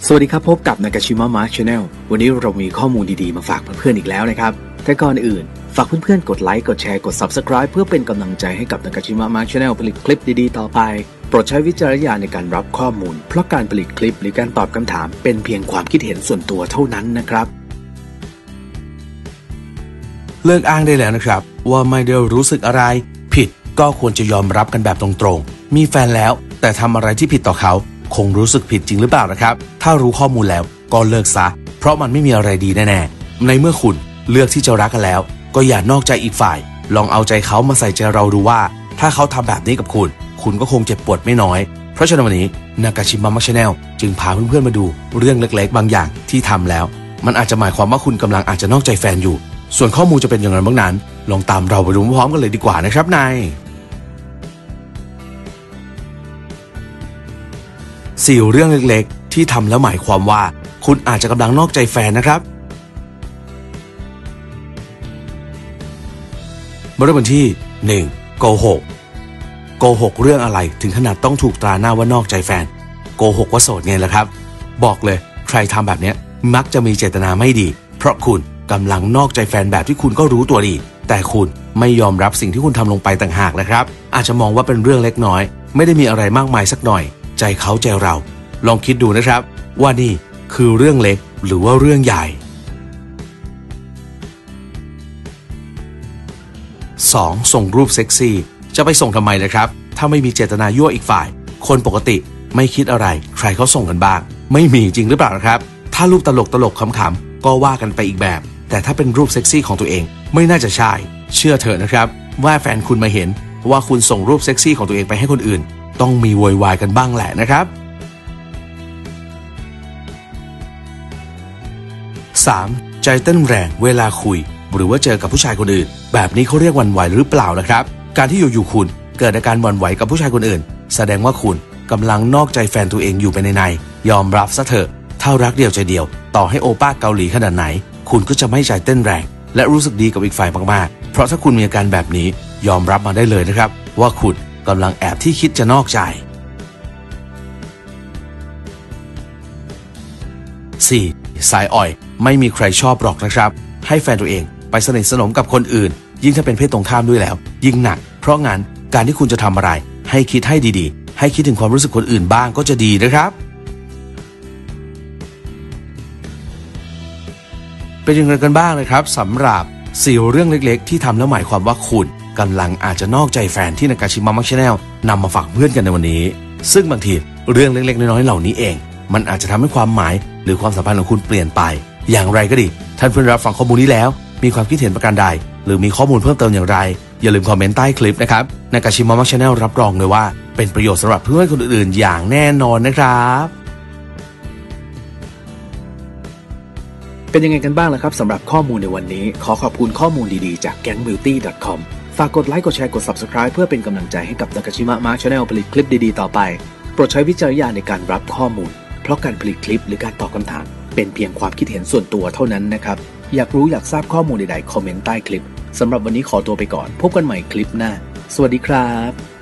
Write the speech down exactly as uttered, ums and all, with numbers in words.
สวัสดีครับพบกับ Nakashima Mark Channel วันนี้เรามีข้อมูลดีๆมาฝากเพื่อนๆอีกแล้วนะครับแต่ก่อนอื่นฝากเพื่อนๆกดไลค์กดแชร์กด Subscribe เพื่อเป็นกำลังใจให้กับ Nakashima Mark Channel ผลิตคลิปดีๆต่อไปโปรดใช้วิจารณญาณในการรับข้อมูลเพราะการผลิตคลิปหรือการตอบคำถามเป็นเพียงความคิดเห็นส่วนตัวเท่านั้นนะครับเลิกอ้างได้แล้วนะครับว่าไม่ได้รู้สึกอะไรผิดก็ควรจะยอมรับกันแบบตรงๆมีแฟนแล้วแต่ทำอะไรที่ผิดต่อเขาคงรู้สึกผิดจริงหรือเปล่านะครับถ้ารู้ข้อมูลแล้วก็เลิกซะเพราะมันไม่มีอะไรดีแน่ๆในเมื่อคุณเลือกที่จะรักกันแล้วก็อย่านอกใจอีกฝ่ายลองเอาใจเขามาใส่ใจเราดูว่าถ้าเขาทำแบบนี้กับคุณคุณก็คงเจ็บปวดไม่น้อยเพราะฉะนั้นวันนี้ Nakashima Mark Channel จึงพาเพื่อนๆมาดูเรื่องเล็กๆบางอย่างที่ทำแล้วมันอาจจะหมายความว่าคุณกำลังอาจจะนอกใจแฟนอยู่ส่วนข้อมูลจะเป็นอย่างไรบ้างนั้นลองตามเราไปดูพร้อมกันเลยดีกว่านะครับนายสี่เรื่องเล็กๆที่ทำแล้วหมายความว่าคุณอาจจะกำลังนอกใจแฟนนะครับมาเริ่มกันที่หนึ่งโกหกโกหกเรื่องอะไรถึงขนาดต้องถูกตราหน้าว่านอกใจแฟนโกหกว่าโสดไงล่ะครับบอกเลยใครทำแบบนี้มักจะมีเจตนาไม่ดีเพราะคุณกำลังนอกใจแฟนแบบที่คุณก็รู้ตัวดีแต่คุณไม่ยอมรับสิ่งที่คุณทำลงไปต่างหากนะครับอาจจะมองว่าเป็นเรื่องเล็กน้อยไม่ได้มีอะไรมากมายสักหน่อยใจเขาใจเราลองคิดดูนะครับว่านี่คือเรื่องเล็กหรือว่าเรื่องใหญ่ สอง ส่งรูปเซ็กซี่จะไปส่งทำไมล่ะครับถ้าไม่มีเจตนายั่วอีกฝ่ายคนปกติไม่คิดอะไรใครเขาส่งกันบ้างไม่มีจริงหรือเปล่าครับถ้ารูปตลกตลกขำๆก็ว่ากันไปอีกแบบแต่ถ้าเป็นรูปเซ็กซี่ของตัวเองไม่น่าจะใช่เชื่อเถอะนะครับว่าแฟนคุณมาเห็นว่าคุณส่งรูปเซ็กซี่ของตัวเองไปให้คนอื่นต้องมีโวยวายกันบ้างแหละนะครับ สาม ใจเต้นแรงเวลาคุยหรือว่าเจอกับผู้ชายคนอื่นแบบนี้เขาเรียกหวั่นไหวหรือเปล่านะครับการที่อยู่ๆคุณเกิดอาการหวั่นไหวกับผู้ชายคนอื่นแสดงว่าคุณกำลังนอกใจแฟนตัวเองอยู่ไปในๆยอมรับซะเถอะถ้ารักเดียวใจเดียวต่อให้โอป้าเกาหลีขนาดไหนคุณก็จะไม่ใจเต้นแรงและรู้สึกดีกับอีกฝ่ายมากๆเพราะถ้าคุณมีอาการแบบนี้ยอมรับมาได้เลยนะครับว่าคุณกำลังแอบที่คิดจะนอกใจ สี่ สายอ่อยไม่มีใครชอบหรอกนะครับให้แฟนตัวเองไปสนิทสนมกับคนอื่นยิ่งถ้าเป็นเพศตรงข้ามด้วยแล้วยิ่งหนักเพราะงั้นการที่คุณจะทำอะไรให้คิดให้ดีๆให้คิดถึงความรู้สึกคนอื่นบ้างก็จะดีนะครับเป็นยังไงกันบ้างนะครับสำหรับสี่เรื่องเล็กๆที่ทำแล้วหมายความว่าคุณกำลังอาจจะนอกใจแฟนที่ Nakashima Mark Channel นำมาฝากเพื่อนกันในวันนี้ซึ่งบางทีเรื่องเล็กๆน้อยๆเหล่านี้เองมันอาจจะทำให้ความหมายหรือความสัมพันธ์ของคุณเปลี่ยนไปอย่างไรก็ดีท่านเพื่อนรับฟังข้อมูลนี้แล้วมีความคิดเห็นประการใดหรือมีข้อมูลเพิ่มเติมอย่างไรอย่าลืมคอมเมนต์ใต้คลิปนะครับ Nakashima Mark Channel รับรองเลยว่าเป็นประโยชน์สำหรับเพื่อนคนอื่นๆอย่างแน่นอนนะครับเป็นยังไงกันบ้างล่ะครับสำหรับข้อมูลในวันนี้ขอขอบคุณข้อมูลดีๆจาก แก๊งบิวตี้ ดอท คอม ฝากกดไลค์กดแชร์กด Subscribe เพื่อเป็นกำลังใจให้กับ Nakashima Mark Channel ผลิตคลิปดีๆต่อไปโปรดใช้วิจารณญาณในการรับข้อมูลเพราะการผลิตคลิปหรือการตอบคำถามเป็นเพียงความคิดเห็นส่วนตัวเท่านั้นนะครับอยากรู้อยากทราบข้อมูลใดๆคอมเมนต์ใต้คลิปสำหรับวันนี้ขอตัวไปก่อนพบกันใหม่คลิปหน้าสวัสดีครับ